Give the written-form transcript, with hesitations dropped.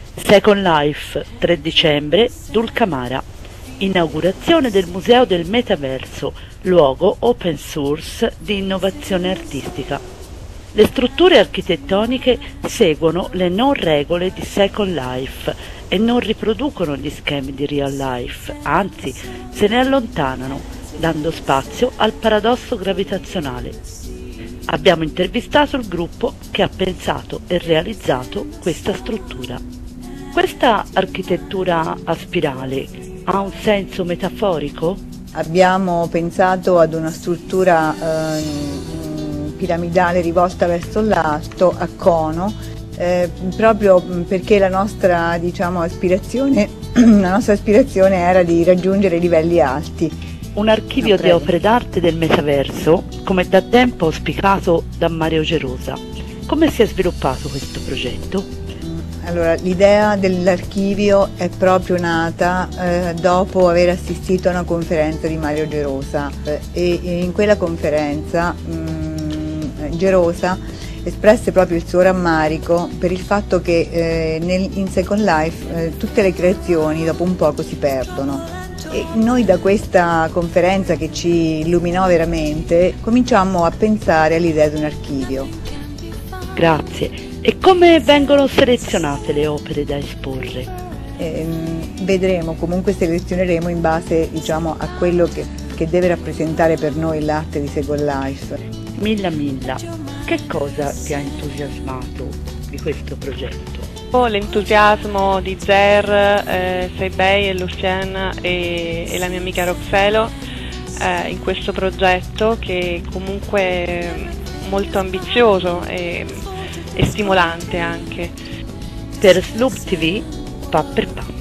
Second Life, 3 dicembre, Dulcamara. Inaugurazione del Museo del Metaverso, luogo open source di innovazione artistica. Le strutture architettoniche seguono le non regole di Second Life e non riproducono gli schemi di Real Life, anzi se ne allontanano, dando spazio al paradosso gravitazionale. Abbiamo intervistato il gruppo che ha pensato e realizzato questa struttura. Questa architettura a spirale ha un senso metaforico? Abbiamo pensato ad una struttura piramidale rivolta verso l'alto, a cono, proprio perché la nostra, aspirazione era di raggiungere livelli alti. Un archivio di opere d'arte del metaverso, come da tempo auspicato da Mario Gerosa. Come si è sviluppato questo progetto? Allora, l'idea dell'archivio è proprio nata dopo aver assistito a una conferenza di Mario Gerosa e in quella conferenza Gerosa espresse proprio il suo rammarico per il fatto che in Second Life tutte le creazioni dopo un poco si perdono. E noi da questa conferenza, che ci illuminò veramente, cominciammo a pensare all'idea di un archivio. Grazie. E come vengono selezionate le opere da esporre? Vedremo, comunque selezioneremo in base a quello che deve rappresentare per noi l'arte di Second Life. Milla, che cosa ti ha entusiasmato di questo progetto? L'entusiasmo di Zer, Seibei e Lucien e la mia amica Roxelo in questo progetto, che comunque è molto ambizioso e stimolante anche. Per Sloop TV, Pa per Pa.